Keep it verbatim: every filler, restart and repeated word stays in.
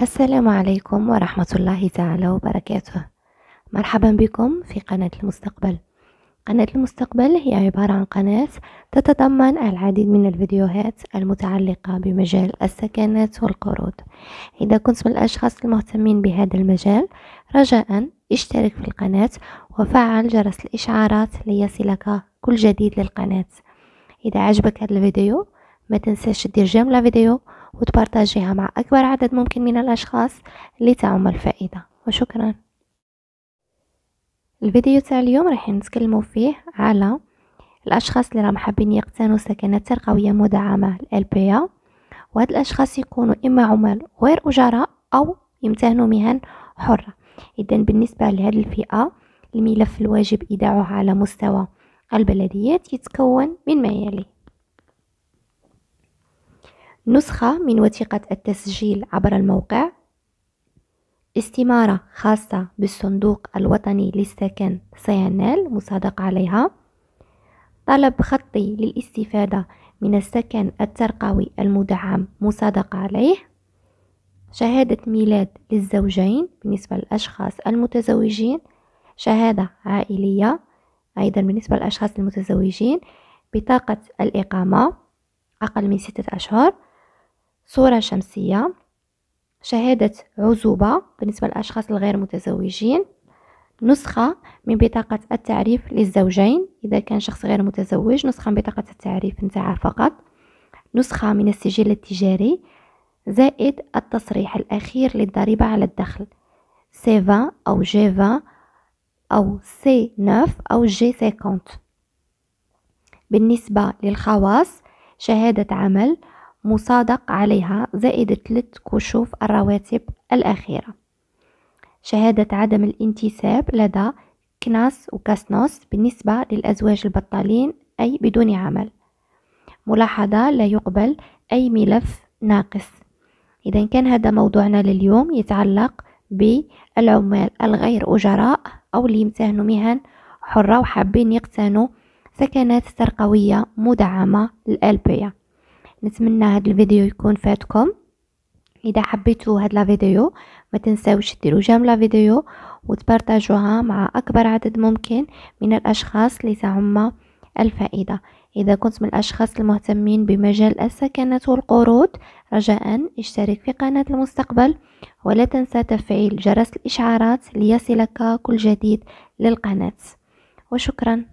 السلام عليكم ورحمة الله تعالى وبركاته. مرحبا بكم في قناة المستقبل. قناة المستقبل هي عبارة عن قناة تتضمن العديد من الفيديوهات المتعلقة بمجال السكنات والقروض. إذا كنت من الأشخاص المهتمين بهذا المجال، رجاء اشترك في القناة وفعل جرس الإشعارات ليصلك كل جديد للقناة. إذا عجبك هذا الفيديو ما تنساش تدير جيم للفيديو وتبارطاجيها مع أكبر عدد ممكن من الأشخاص لتعم الفائدة، وشكرا. الفيديو تاع اليوم راح نتكلموا فيه على الأشخاص اللي راهم حابين يقتنوا سكنات ترقوية مدعمة ال بي إيه، وهاد الأشخاص يكونوا إما عمال غير أجراء أو يمتهنوا مهن حرة. إذا بالنسبة لهذه الفئة الملف الواجب إيداعه على مستوى البلديات يتكون من ما يلي: نسخة من وثيقة التسجيل عبر الموقع، استمارة خاصة بالصندوق الوطني للسكن سينال مصادق عليها، طلب خطي للاستفادة من السكن الترقوي المدعم مصادق عليه، شهادة ميلاد للزوجين بالنسبة للأشخاص المتزوجين، شهادة عائلية أيضا بالنسبة للأشخاص المتزوجين، بطاقة الإقامة أقل من ستة أشهر، صورة شمسية، شهادة عزوبة بالنسبة للأشخاص الغير متزوجين، نسخة من بطاقة التعريف للزوجين إذا كان شخص غير متزوج، نسخة من بطاقة التعريف نتاعها فقط، نسخة من السجل التجاري، زائد التصريح الأخير للضريبة على الدخل سي عشرين أو جي عشرين أو سي تسعة أو جي خمسين. بالنسبة للخواص شهادة عمل مصادق عليها زائد ثلاث كشوف الرواتب الأخيرة، شهادة عدم الانتساب لدى كناس وكاسنوس بالنسبة للأزواج البطالين أي بدون عمل. ملاحظة: لا يقبل أي ملف ناقص. إذا كان هذا موضوعنا لليوم يتعلق بالعمال الغير أجراء أو اللي يمتهنوا مهن حرة وحابين يقتنوا سكنات ترقوية مدعمة لل بي إيه. نتمنى هذا الفيديو يكون فاتكم. اذا حبيتوا هذا الفيديو ما تنساوش ديروا جيم للفيديو وتبارطاجوها مع اكبر عدد ممكن من الاشخاص لتعم الفائده. اذا كنت من الاشخاص المهتمين بمجال السكنات والقروض، رجاء اشترك في قناه المستقبل ولا تنسى تفعيل جرس الاشعارات ليصلك كل جديد للقناه، وشكرا.